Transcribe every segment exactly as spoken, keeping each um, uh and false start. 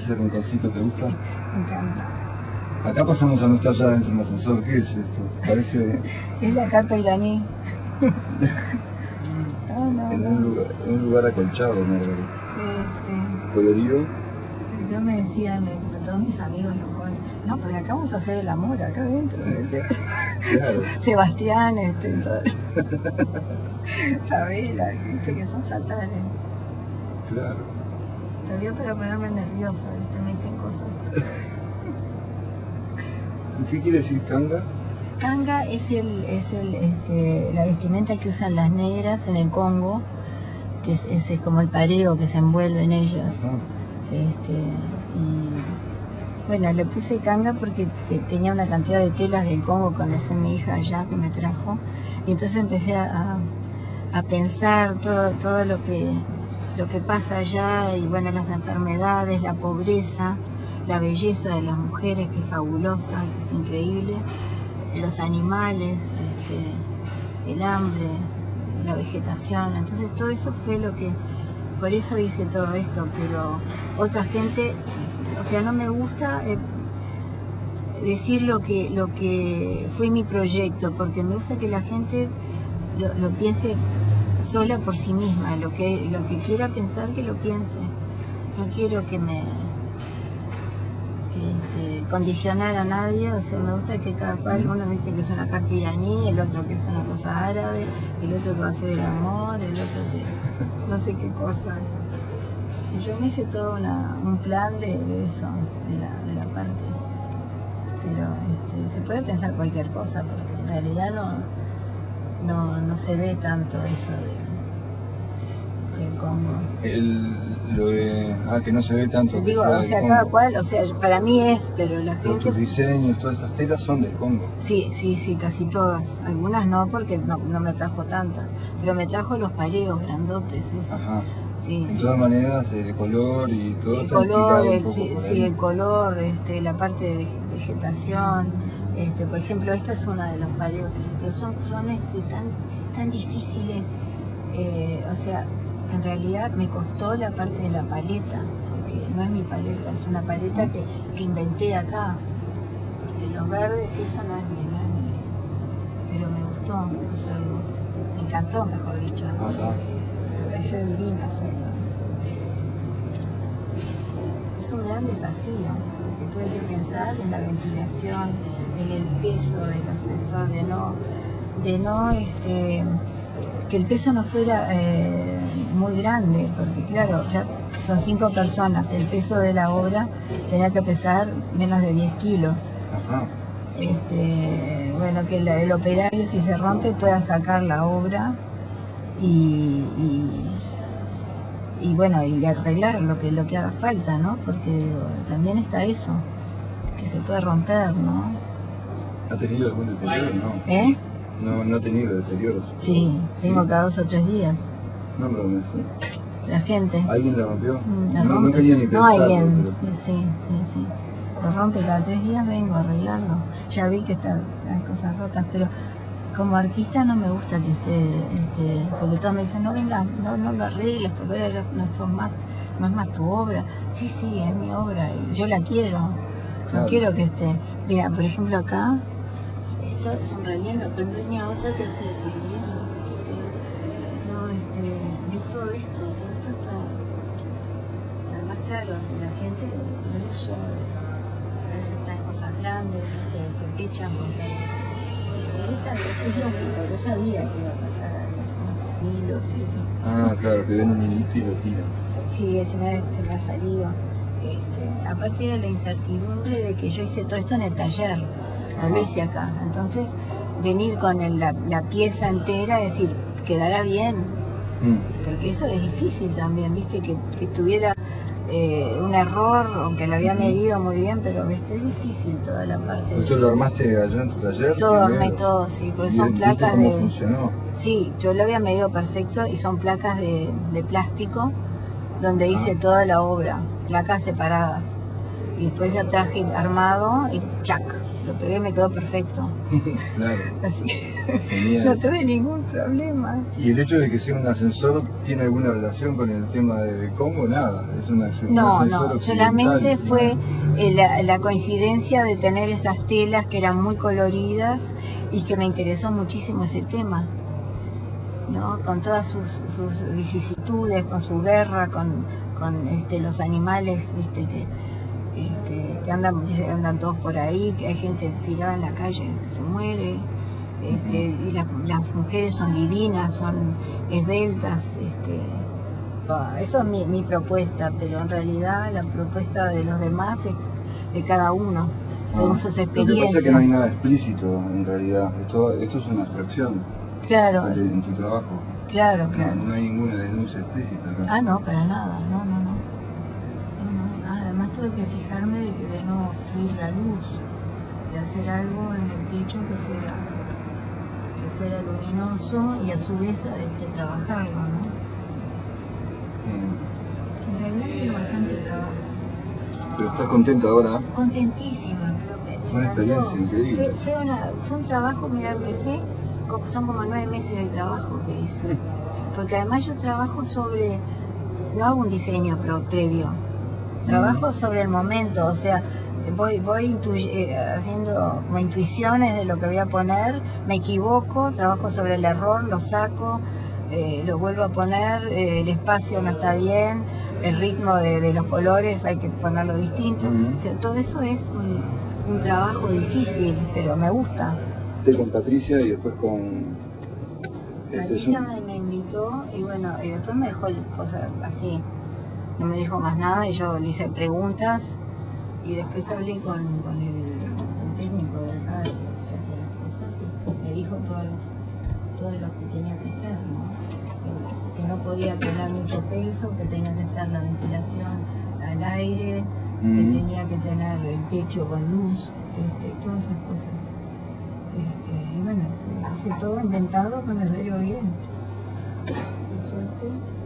ese rinconcito te gusta? Me encanta. Acá pasamos a no estar ya dentro de un ascensor. ¿Qué es esto? Parece... Es la carpa iraní. No, no, en, no. un lugar, en un lugar acolchado, Margarita. Sí, sí. Colorido. Yo me decían, eh, todos mis amigos los jóvenes, no, porque acá vamos a hacer el amor, acá adentro. Claro. Sebastián, este, todo. Sabela, viste, que son fatales. Claro. Te dio para ponerme nerviosa, viste, me dicen cosas. ¿Y qué quiere decir canga? Canga es, el, es el, este, la vestimenta que usan las negras en el Congo, que es, es, es como el pareo que se envuelve en ellas. Ajá. Este, y bueno, le puse canga porque te, tenía una cantidad de telas del Congo cuando fue mi hija allá que me trajo. Y entonces empecé a, a pensar todo, todo lo que, lo que pasa allá, y bueno, las enfermedades, la pobreza, la belleza de las mujeres, que es fabulosa, que es increíble, los animales, este, el hambre, la vegetación. Entonces todo eso fue lo que, por eso hice todo esto, pero otra gente, o sea, no me gusta eh, decir lo que, lo que fue mi proyecto, porque me gusta que la gente lo, lo piense sola por sí misma, lo que, lo que quiera pensar que lo piense. No quiero que me que, este, condicionar a nadie, o sea, me gusta que cada cual, uno dice que es una carta iraní, el otro que es una cosa árabe, el otro que va a ser el amor, el otro que no sé qué cosas. Y yo me hice todo una, un plan de, de eso, de la, de la parte. Pero este, se puede pensar cualquier cosa, porque en realidad no, no, no se ve tanto eso de, del Congo. El, lo de... Ah, que no se ve tanto. Te digo, que sea o sea, del cada Congo. cual, o sea, para mí es, pero la Pero gente... tus diseños, todas esas telas son del Congo. Sí, sí, sí, casi todas. Algunas no, porque no, no me trajo tantas. Pero me trajo los pareos grandotes, eso. Ajá. Sí, De sí. todas maneras, el color y todo El está color, explicado un el, poco sí, por sí, ahí. el color, este, la parte de vegetación. Este, por ejemplo, esta es una de los pareos, pero son, son este, tan, tan difíciles. Eh, o sea, en realidad me costó la parte de la paleta, porque no es mi paleta, es una paleta que, que inventé acá. Porque los verdes y eso no es mi, no es mi- pero me gustó hacerlo. Me encantó, mejor dicho, ¿no? Ajá. Me pareció divino hacerlo. Es un gran desafío, porque tú hay que pensar en la ventilación, en el peso del ascensor, de no, de no este, que el peso no fuera eh, muy grande, porque claro, ya son cinco personas, el peso de la obra tenía que pesar menos de diez kilos. Ajá. Este, bueno, que la- el operario, si se rompe, pueda sacar la obra y, y, y bueno, y arreglar lo que, lo que haga falta, ¿no? Porque digo, también está eso, que se puede romper, ¿no? ¿Ha tenido algún deterioro? No. ¿Eh? No, no ha tenido deterioros. Sí, tengo Sí. cada dos o tres días. No, pero me- La gente. ¿Alguien la rompió? Mm, la no, no rompe. quería ni No, pensarlo, alguien, pero... sí, sí, sí, sí. Lo rompe cada tres días, vengo a arreglarlo. Ya vi que están las cosas rotas, pero como artista no me gusta que esté, este, porque todos me dicen, no vengas, no, no lo arregles, porque ahora ya no, sos más, no es más tu obra. Sí, sí, es mi obra y yo la quiero. No Claro. quiero que esté. Mira, por ejemplo acá, esto es un reliendo, pero no tenía otra que hacer ese reliendo. No, este, ves todo esto, todo esto está. Además, claro, la gente lo uso, a veces traen cosas grandes, te, te echan cosas. Y sí, esta es lógico, yo sabía que iba a pasar algo así, hilos y eso. Ah, claro, que ven un hilito y lo tiran. Sí, se me, se me ha salido. Este, aparte era la incertidumbre de que yo hice todo esto en el taller, no lo hice acá. Entonces, venir con el- la, la pieza entera, es decir, quedará bien, Mm. porque eso es difícil también, viste, que, que tuviera eh, un error, aunque lo había medido muy bien, pero viste, es difícil toda la parte. ¿Esto lo armaste allá en tu taller? Todo, primero? armé todo, sí, porque ¿Y son viste placas cómo de... funcionó? Sí, yo lo había medido perfecto y son placas de, de plástico donde hice Ah. toda la obra, placas separadas. Y después ya traje armado y chac, lo pegué y me quedó perfecto. Claro. Así que Genial. no tuve ningún problema. ¿Y el hecho de que sea un ascensor tiene alguna relación con el tema de, de Congo? Nada, es un, ascensor No, occidental, no, solamente ¿no? fue eh, la, la coincidencia de tener esas telas que eran muy coloridas y que me interesó muchísimo ese tema, ¿no? Con todas sus, sus vicisitudes, con su guerra, con, con este, los animales, ¿viste? Que, este, que andan, andan todos por ahí, que hay gente tirada en la calle que se muere, este, y la, las mujeres son divinas, son esbeltas, este, eso es mi, mi propuesta, pero en realidad la propuesta de los demás es de cada uno, según Ah, sus lo que pasa experiencias. es que no hay nada explícito en realidad, esto, esto es una abstracción Claro, en, en tu trabajo. claro, No, claro. no hay ninguna denuncia explícita acá. Ah, no, para nada, no, no, no. No, no. Además tuve que fijarme de, que de no obstruir la luz, de hacer algo en el techo que fuera, que fuera luminoso y a su vez este, trabajarlo, ¿no? Mm. En realidad tiene bastante trabajo. Pero estás contenta ahora. Contentísima, creo que me Fue una encantó. experiencia increíble. Fue, fue, una, fue un trabajo, mira, empecé, como- son como nueve meses de trabajo que hice. Porque además yo trabajo sobre, no hago un diseño pro- previo, trabajo sobre el momento, o sea, voy, voy intuy- eh, haciendo como intuiciones de lo que voy a poner, me equivoco, trabajo sobre el error, lo saco, eh, lo vuelvo a poner, eh, el espacio no está bien, el ritmo de, de los colores hay que ponerlo distinto. Ujú. O sea, todo eso es un, un trabajo difícil, pero me gusta. Estoy con Patricia y después con... este, Patricia es un- me, me invitó y bueno, y después me dejó cosas así, no me dijo más nada y yo le hice preguntas y después hablé con, con el, el técnico del radio que hace las cosas y me dijo todo lo, todo lo que tenía que hacer, ¿no? Que, que no podía tener mucho peso, que tenía que estar la ventilación al aire, Mm. que tenía que tener el techo con luz, este, todas esas cosas. Este, y bueno, hice todo inventado, pero me salió bien. Por suerte,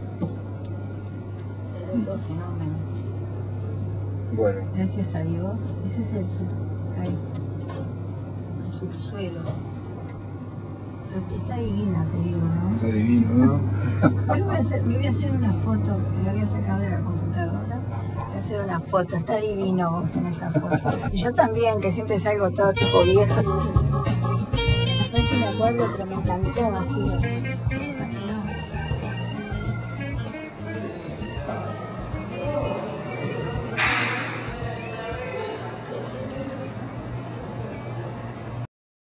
salió todo fenómeno. Bueno, Gracias a Dios. Ese es el, sub, ahí, el subsuelo. Pero está divina, te digo, ¿no? está divino, ¿no? Ahora voy a hacer, me voy a hacer una foto, la voy a sacar de la computadora. Voy a hacer una foto, está divino vos en esa foto. Y yo también, que siempre salgo todo tipo vieja. Aparte me acuerdo, pero me encantó así, así